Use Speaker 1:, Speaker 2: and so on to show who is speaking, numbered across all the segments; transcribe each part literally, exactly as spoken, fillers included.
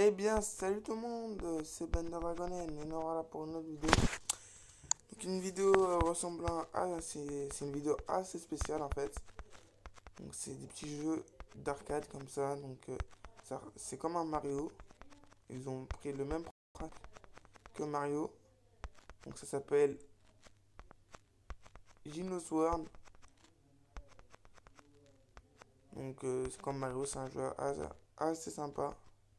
Speaker 1: Eh bien, salut tout le monde, c'est Ben de Dragonen et nous voilà pour une autre vidéo. Donc une vidéo euh, ressemblant à... C'est c'est une vidéo assez spéciale en fait. Donc c'est des petits jeux d'arcade comme ça. Donc euh, ça- c'est comme un Mario. Ils ont pris le même principe que Mario. Donc ça s'appelle Gino's World. Donc euh, c'est comme Mario, c'est un jeu assez, assez sympa.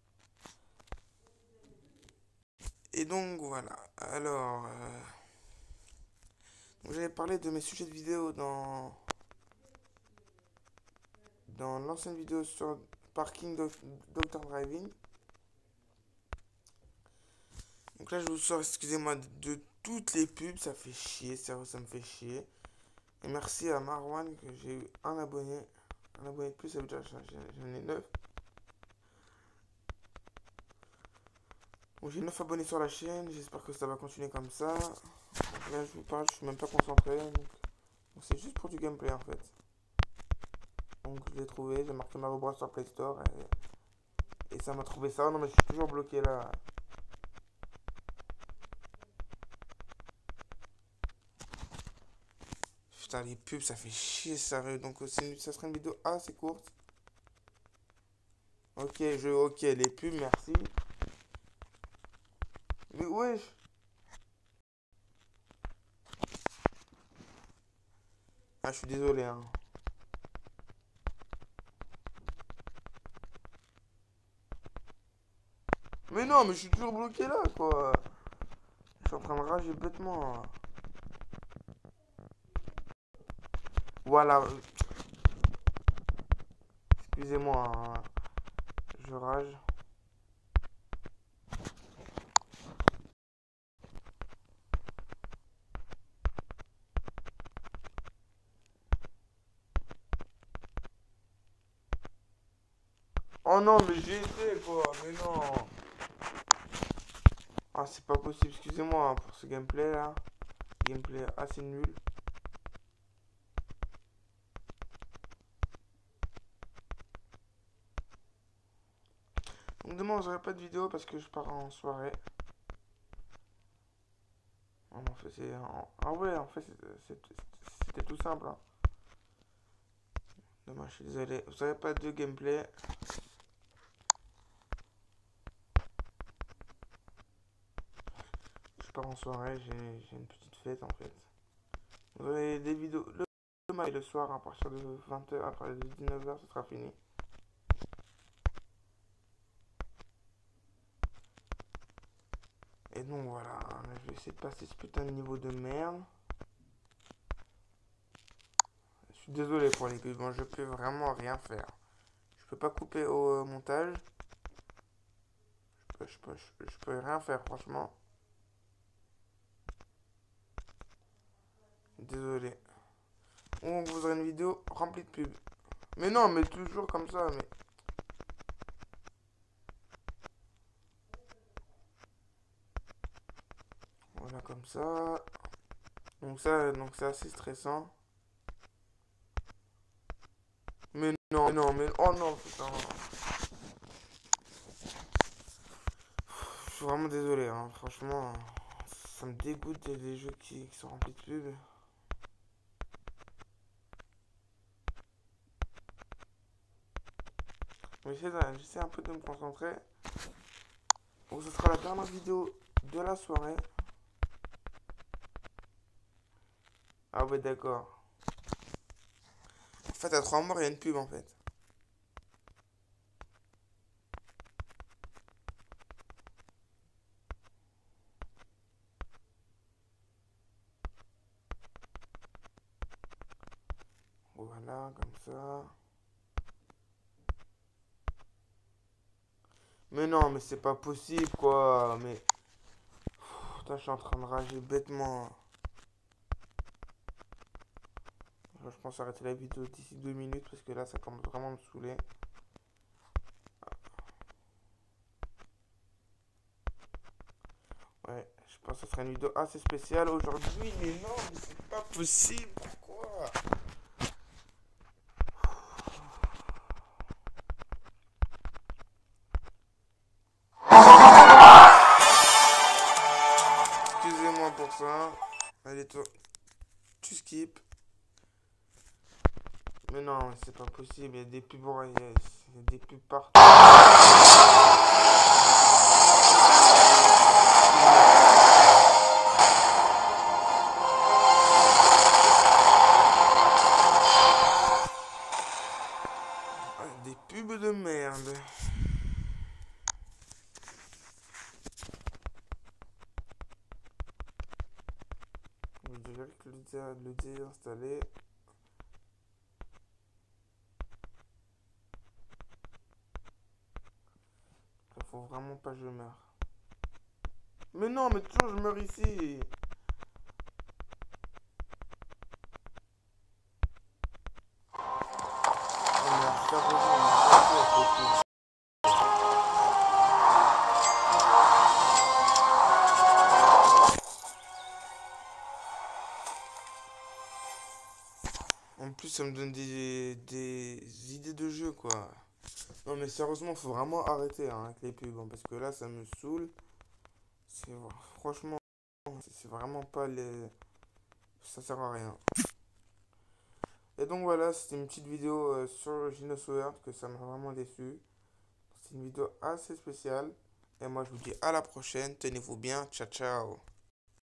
Speaker 1: Et donc voilà. Alors, euh, donc, j'avais parlé de mes sujets de vidéo dans dans l'ancienne vidéo sur Parking Doc- Doctor Driving. Donc là, je vous sors, excusez-moi, de, de toutes les pubs. Ça fait chier, ça, ça me fait chier. Et merci à Marwan que j'ai eu un abonné. Un abonné de plus, ça veut dire que j'en j'en ai neuf. Donc j'ai neuf abonnés sur la chaîne. J'espère que ça va continuer comme ça. Donc là, je vous parle, je suis même pas concentré. Donc donc c'est juste pour du gameplay en fait. Donc je l'ai trouvé, j'ai marqué Mario Bros sur Play Store. Et, et ça m'a trouvé ça. Non, mais je suis toujours bloqué là. Putain, les pubs, ça fait chier, sérieux. Donc, euh, c'est une- ça sera une vidéo assez courte. Ok, je, ok, les pubs, merci. Mais wesh. Ah, je suis désolé, hein. Mais non, mais je suis toujours bloqué là, quoi. Je suis en train de rager bêtement. Voilà. Excusez-moi, hein. Je rage. Oh non, mais j'ai été, quoi. Mais non. Ah, c'est pas possible. Excusez-moi hein, pour ce gameplay là. Gameplay assez nul. Donc demain, j'aurai pas de vidéo parce que je pars en soirée. En fait, c'est... en- Ah ouais, en fait, c'est- c'est- c'était tout simple, hein. Demain, je suis désolé. Vous savez pas de gameplay. Je pars en soirée, j'ai j'ai une petite fête en fait. Vous aurez des vidéos le demain et le soir à partir de vingt heures, après de dix-neuf heures, ce sera fini. Et donc voilà, je vais essayer de passer ce putain de niveau de merde. Je suis désolé pour les pubs, bon, je peux vraiment rien faire. Je peux pas couper au euh, montage. Je peux, je, peux, je, je peux rien faire, franchement. Désolé. Ou vous aurez une vidéo remplie de pubs. Mais non, mais toujours comme ça, mais... Voilà, comme ça. Donc ça, donc c'est assez stressant. Mais non, non, mais... Oh non, putain. Je suis vraiment désolé, hein. Franchement, ça me dégoûte des des jeux qui, qui sont remplis de pubs. Mais j'essaie de- j'essaie un peu de me concentrer. Donc ce sera la dernière vidéo de la soirée. Ah ouais, d'accord. En fait, à trois morts, il y a une pub en fait. Voilà, comme ça. Mais non, mais c'est pas possible quoi. Mais... Putain, je suis en train de rager bêtement. Je pense arrêter la vidéo d'ici deux minutes parce que là, ça commence vraiment à me saouler. Ouais, je pense que ce sera une vidéo assez spéciale aujourd'hui. Mais non, mais c'est pas possible. Pourquoi? toi, tu skip. Mais non, c'est pas possible, il y a des pubs, il y a il y a des pubs partout. Des pubs de merde. Je dirais que le, dé le désinstaller. Il faut vraiment pas que je meure. Mais non, mais toujours je meurs ici. Oh merde, ça revient, en plus, ça me donne des, des idées de jeu, quoi. Non, mais sérieusement, faut vraiment arrêter hein, avec les pubs. Hein, parce que là, ça me saoule. C'est franchement, c'est vraiment pas les. Ça sert à rien. Et donc voilà, c'était une petite vidéo euh, sur Ginosaur que ça m'a vraiment déçu. C'est une vidéo assez spéciale. Et moi, je vous dis à la prochaine. Tenez-vous bien. Ciao, ciao.